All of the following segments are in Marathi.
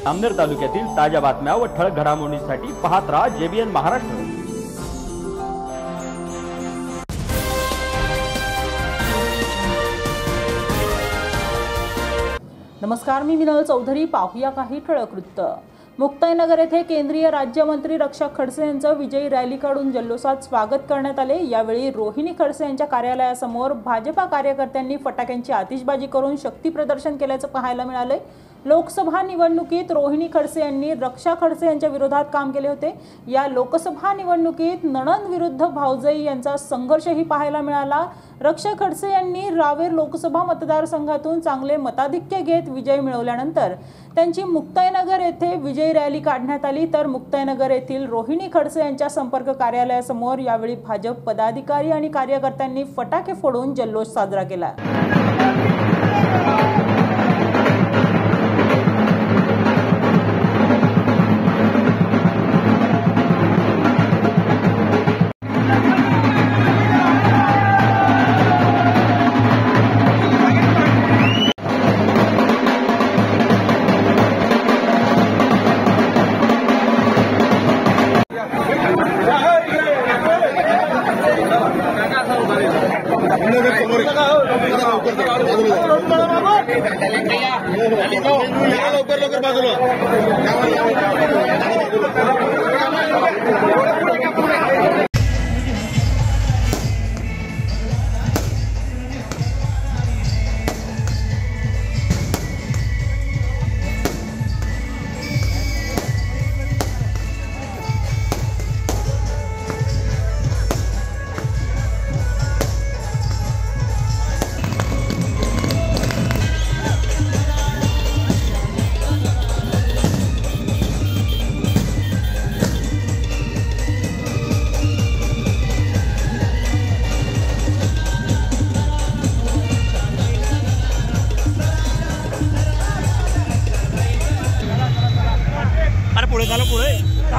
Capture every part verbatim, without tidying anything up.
अमनेर तालुक्यातील ताज्या बातम्या व ठळक घडामोडींसाठी पाहत राहा जेबीएन महाराष्ट्र। नमस्कार, मी विनोद चौधरी। पाहूया काही ठळक वृत्त। मुक्ताईनगर येथे केंद्रीय राज्यमंत्री रक्षा खडसे यांचं विजयी रॅली काढून जल्लोषात स्वागत करण्यात आले। यावेळी रोहिणी खडसे यांच्या कार्यालयासमोर भाजपा कार्यकर्त्यांनी फटाक्यांची आतिषबाजी करून शक्ती प्रदर्शन केल्याचं पाहायला मिळाले। लोकसभा निवडणुकीत रोहिणी खडसे यांनी रक्षा खडसे यांच्या विरोधात काम केले होते। या लोकसभा निवडणुकीत नणंद विरुद्ध भाऊजाई यांचा संघर्षही पाहायला मिळाला। रक्षा खडसे यांनी रावेर लोकसभा मतदारसंघातून चांगले मताधिक्य घेत विजय मिळवल्यानंतर त्यांची मुक्ताईनगर येथे विजयी रॅली काढण्यात आली। तर मुक्ताईनगर येथील रोहिणी खडसे यांच्या संपर्क कार्यालयासमोर यावेळी भाजप पदाधिकारी आणि कार्यकर्त्यांनी फटाके फोडून जल्लोष साजरा केला। लवकर लवकर बाजूला पुढे झालं पुढे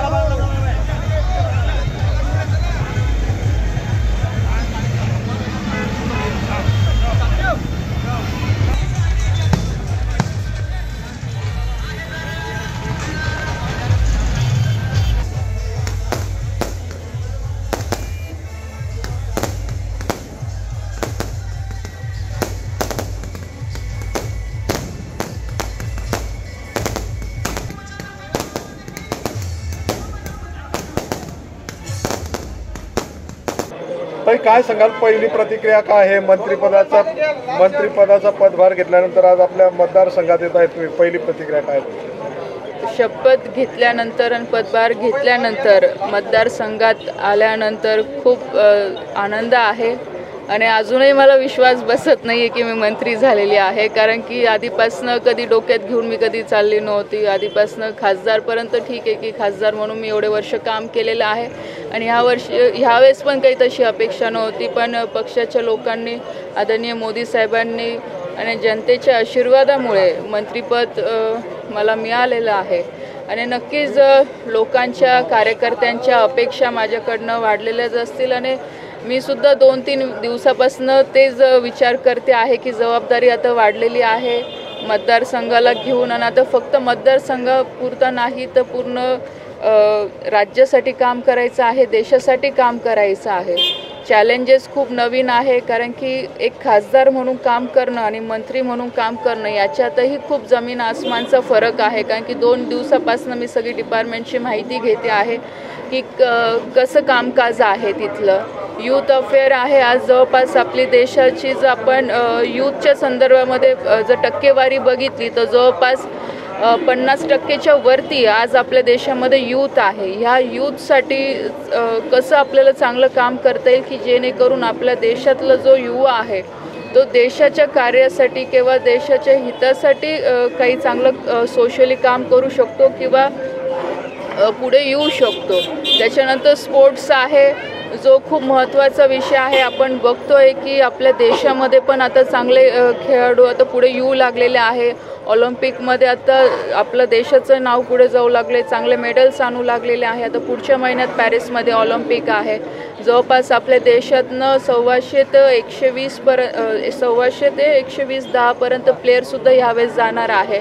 ताई, काय सांगाल? पहिली प्रतिक्रिया काय आहे? मंत्रिपदाचा मंत्रिपदाचा पदभार घेतल्यानंतर आज आपल्या मतदारसंघात येत आहे, तुम्ही पहिली प्रतिक्रिया काय? शपथ घेतल्यानंतर आणि पदभार घेतल्यानंतर मतदारसंघात आल्यानंतर खूप आनंद आहे आणि अजूनही मला विश्वास बसत नाही आहे की मी मंत्री झालेली आहे, कारण की आधीपासनं कधी डोक्यात घेऊन मी कधी चालली नव्हती। आधीपासनं खासदारपर्यंत ठीक आहे की खासदार म्हणून मी एवढे वर्ष काम केलेलं आहे आणि ह्या वर्षी ह्यावेळेस पण काही तशी अपेक्षा नव्हती, पण पक्षाच्या लोकांनी, आदरणीय मोदी साहेबांनी आणि जनतेच्या आशीर्वादामुळे मंत्रिपद मला मिळालेलं आहे आणि नक्कीच लोकांच्या, कार्यकर्त्यांच्या अपेक्षा माझ्याकडनं वाढलेल्याच असतील आणि मी सुद्धा दोन तीन दिवसापासून तेच विचार करते आहे की जबाबदारी आता वाढलेली आहे मतदारसंघाला घेऊन आणि आता फक्त मतदारसंघापुरता नाही तर पूर्ण राज्यासाठी काम करायचं आहे, देशासाठी काम करायचं आहे। चॅलेंजेस खूप नवीन आहे, कारण की एक खासदार म्हणून काम करणं आणि मंत्री म्हणून काम करणं याच्यातही खूप जमीन आसमानचा फरक आहे, कारण की दोन दिवसापासून मी सगळी डिपार्टमेंटची माहिती घेते आहे की क कसं कामकाज आहे तिथलं। यूथ अफेअर आहे, आज जवळपास आपली देशाची जर आपण यूथच्या संदर्भामध्ये जर टक्केवारी बघितली तर जवळपास पन्नास टक्केच्या वरती आज आपल्या देशामध्ये यूथ आहे। ह्या यूथसाठी कसं आपल्याला चांगलं काम करता येईल की जेणेकरून आपल्या देशातला जो युवा आहे तो देशाच्या कार्यासाठी किंवा देशाच्या हितासाठी काही चांगलं सोशली काम करू शकतो किंवा पुढे येऊ शकतो। त्याच्यानंतर स्पोर्ट्स आहे, जो खूप महत्त्वाचा विषय आहे। आपण बघतोय की आपल्या देशामध्ये पण आता चांगले खेळाडू आता पुढे येऊ लागलेले आहे। ऑलिम्पिकमध्ये आता आपल्या देशाचं नाव पुढे जाऊ लागले, चांगले मेडल्स आणू लागलेले आहे। आता पुढच्या महिन्यात पॅरिसमध्ये ऑलिम्पिक आहे। जवळपास आपल्या देशातनं सव्वाशे ते एकशे वीस पर्यंत सव्वाशे ते एकशे वीस दहापर्यंत प्लेयरसुद्धा ह्यावेळेस जाणार आहे।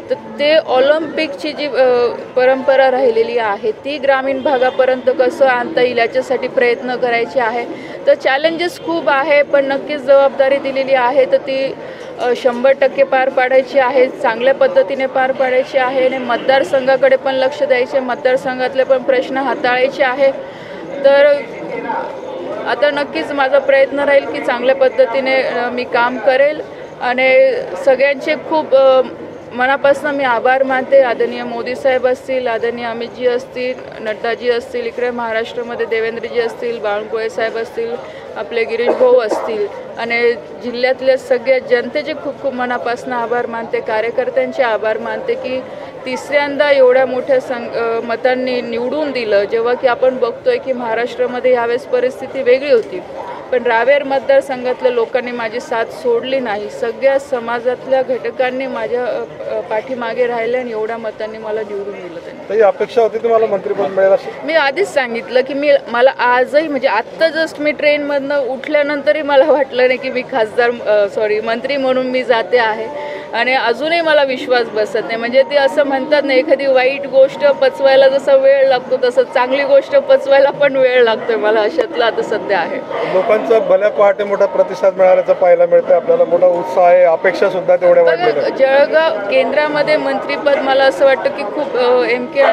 तर ते ऑलिम्पिकची जी परंपरा राहिलेली आहे ती ग्रामीण भागापर्यंत कसं आणता येईल याच्यासाठी प्रयत्न करायचे आहे. तर चॅलेंजेस खूप आहे, पण नक्कीच जबाबदारी दिलेली आहे तर ती शंभर टक्के पार पाडायची आहे, चांगल्या पद्धतीने पार पाडायची आहे आणि मतदारसंघाकडे पण लक्ष द्यायचे, मतदारसंघातले पण प्रश्न हाताळायचे आहे. तर आता नक्कीच माझा प्रयत्न राहील की चांगल्या पद्धतीने मी काम करेल आणि सगळ्यांचे खूप मनापासून मी आभार मानते. आदरणीय मोदी साहेब असतील, आदरणीय अमितजी असतील, नड्डाजी असतील, इकडे महाराष्ट्रामध्ये देवेंद्रजी असतील, बावनकुळे साहेब असतील, आपले गिरीश भाऊ असतील आणि जिल्ह्यातल्या सगळ्या जनतेचे खूप खूप मनापासून आभार मानते. कार्यकर्त्यांचे आभार मानते की तिसऱ्यांदा एवढ्या मोठ्या सं मतांनी निवडून दिलं. जेव्हा की आपण बघतोय की महाराष्ट्रामध्ये यावेळेस परिस्थिती वेगळी होती, पण रावेर मतदारसंघातल्या लोकांनी माझी साथ सोडली नाही. सगळ्या समाजातल्या घटकांनी माझ्या पाठीमागे राहिले आणि एवढ्या मतांनी मला निवडून दिलं. त्यांनी अपेक्षा होती तुम्हाला मंत्रिपद मिळेल? मी आधीच सांगितलं की मी मला आजही म्हणजे आत्ता जस्ट मी ट्रेनमधनं उठल्यानंतरही मला वाटलं नाही की मी खासदार सॉरी मंत्री म्हणून मी जाते आहे आणि अजूनही मला विश्वास बसत नाही. म्हणजे ते असं म्हणतात ना, एखादी वाईट गोष्ट पचवायला जसा वेळ लागतो तसं चांगली गोष्ट पचवायला पण वेळ लागतोय. मला अशातलं आता सध्या आहे. लोकांचा भल्या पहाटे मोठा प्रतिसाद मिळाल्याचं पाहायला मिळतं, आपल्याला मोठा उत्साह आहे, अपेक्षा सुद्धा तेवढ्या वाढलेल्या. जळगाव केंद्रामध्ये मंत्रीपद मला असं वाटतं की खूप एम के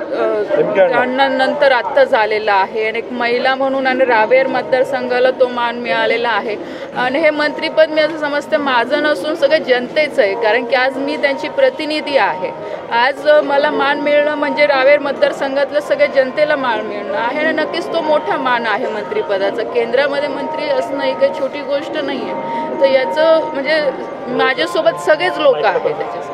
अण्णांनंतर आत्ता झालेलं आहे आणि एक महिला म्हणून आणि रावेर मतदारसंघाला तो मान मिळालेला आहे आणि हे मंत्रीपद मी असं समजते माझं नसून सगळं जनतेचं आहे, कारण की आज मी त्यांची प्रतिनिधी आहे. आज मला मान मिळणं म्हणजे रावेर मतदारसंघातल्या सगळ्या जनतेला मान मिळणं आहे आणि नक्कीच तो मोठा मान आहे मंत्रिपदाचा. केंद्रामध्ये मंत्री असणं ही काही छोटी गोष्ट नाही आहे. तर याचं म्हणजे माझ्यासोबत सगळेच लोक आहेत त्याच्यासाठी.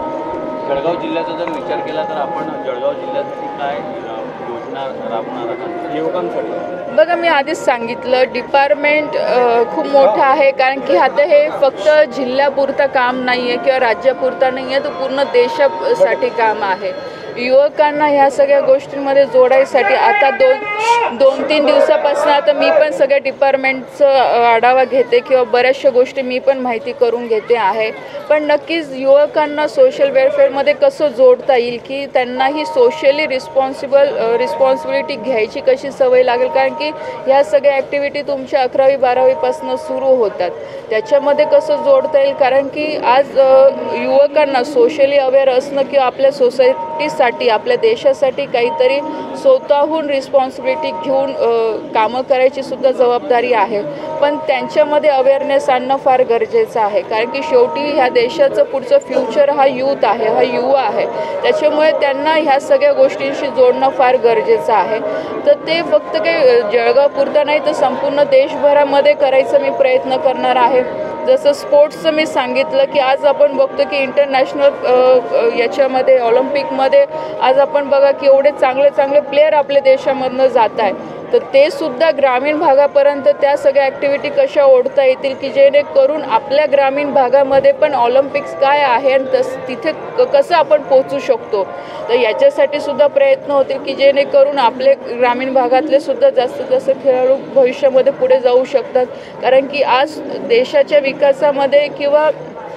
जळगाव जिल्ह्याचा जर विचार केला तर आपण जळगाव जिल्ह्यासाठी काय योजना राबवणार आहात युवकांसाठी? बघा, मी आधीच सांगितलं डिपार्टमेंट खूप मोठं आहे, कारण की आता हे फक्त जिल्ह्यापुरतं काम नाही आहे किंवा राज्यापुरतं नाही आहे, तर पूर्ण देशासाठी काम आहे. युवकांना ह्या सगळ्या गोष्टींमध्ये जोडायसाठी आता दोन दोन तीन दिवसापासून आता मी पण सगळ्या डिपार्टमेंटचं आढावा घेते किंवा बऱ्याचशा गोष्टी मी पण माहिती करून घेते आहे. पण नक्कीच युवकांना सोशल वेलफेअरमध्ये कसं जोडता येईल की त्यांनाही सोशली रिस्पॉन्सिबल रिस्पॉन्सिबिलिटी घ्यायची कशी सवय लागेल, कारण की ह्या सगळ्या ॲक्टिव्हिटी तुमच्या अकरावी बारावीपासून सुरू होतात. त्याच्यामध्ये कसं जोडता येईल, कारण की आज युवकांना सोशली अवेअर असणं किंवा आपल्या सोसायटीसाठी आपल्या देशासाठी काहीतरी स्वतःहून रिस्पॉन्सिबिलिटी घेऊन कामं करायची सुद्धा जबाबदारी आहे. पण त्यांच्यामध्ये अवेअरनेस आणणं फार गरजेचं आहे, कारण की शेवटी ह्या देशाचं पुढचं फ्युचर हा यूथ आहे, हा युवा आहे. त्याच्यामुळे त्यांना ह्या सगळ्या गोष्टींशी जोडणं फार गरजेचं आहे. तर ते फक्त काही जळगावपुरतं नाही तर संपूर्ण देशभरामध्ये करायचा मी प्रयत्न करणार आहे. जसं स्पोर्ट्सचं मी सांगितलं की आज आपण बघतो की इंटरनॅशनल याच्यामध्ये ऑलिम्पिकमध्ये आज आपण बघा की एवढे चांगले चांगले प्लेयर आपल्या देशामधनं जात आहे. तर ते सुद्धा ग्रामीण भागापर्यंत त्या सगळ्या ॲक्टिव्हिटी कशा ओढता येतील की जेणेकरून आपल्या ग्रामीण भागामध्ये पण ऑलिम्पिक्स काय आहे आणि तस तिथे कसं आपण पोचू शकतो. तर याच्यासाठी सुद्धा प्रयत्न होतील की जेणेकरून आपले ग्रामीण भागातले सुद्धा जास्तीत जास्त खेळाडू भविष्यामध्ये पुढे जाऊ शकतात, कारण की आज देशाच्या विकासामध्ये किंवा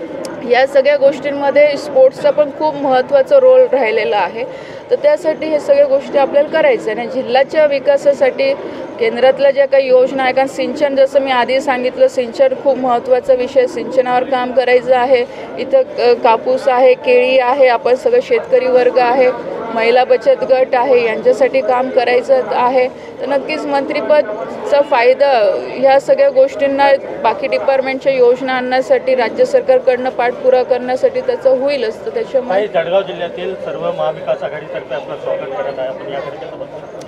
या सगळ्या गोष्टींमध्ये स्पोर्ट्सचा पण खूप महत्त्वाचा रोल राहिलेला आहे. तर त्यासाठी हे सगळ्या गोष्टी आपल्याला करायच्या आणि जिल्ह्याच्या विकासासाठी केंद्रातल्या ज्या काही योजना आहे, कारण सिंचन जसं मी आधी सांगितलं सिंचन खूप महत्त्वाचा विषय, सिंचनावर काम करायचं आहे. इथं कापूस आहे, केळी आहे, आपण सगळं शेतकरी वर्ग आहे, महिला बचत गट आहे, यांच्यासाठी काम करायचं आहे. तर नक्कीच मंत्रिपदचा फायदा ह्या सगळ्या गोष्टींना बाकी डिपार्टमेंटच्या योजना आणण्यासाठी राज्य सरकारकडनं पाठपुरावा करण्यासाठी त्याचं होईलच. तर त्याच्यामुळे जळगाव जिल्ह्यातील सर्व महाविकास आघाडीतर्फे आपलं स्वागत करत आहे. आपण याकडे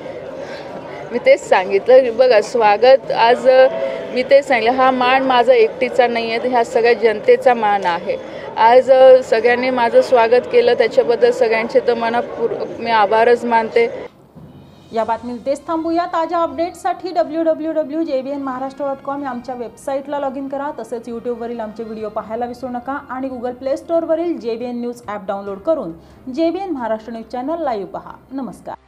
मी तेच सांगितलं. बघा, स्वागत आज मी तेच सांगितलं, हा मान माझा एकटीचा नाही आहे, ह्या सगळ्या जनतेचा मान आहे. आज सगळ्यांनी माझं स्वागत केलं, त्याच्याबद्दल सगळ्यांचे तर मनापूर्वक मी आभारच मानते. या बातमीत तेच थांबूया. ताज्या अपडेट्ससाठी W W W J B N Maharashtra dot com या आमच्या वेबसाईटला लॉग इन करा. तसेच यूट्यूबवरील आमचे व्हिडिओ पाहायला विसरू नका आणि गुगल प्ले स्टोअरवरील J B N news app download करून J B N Maharashtra news channel live पहा. नमस्कार.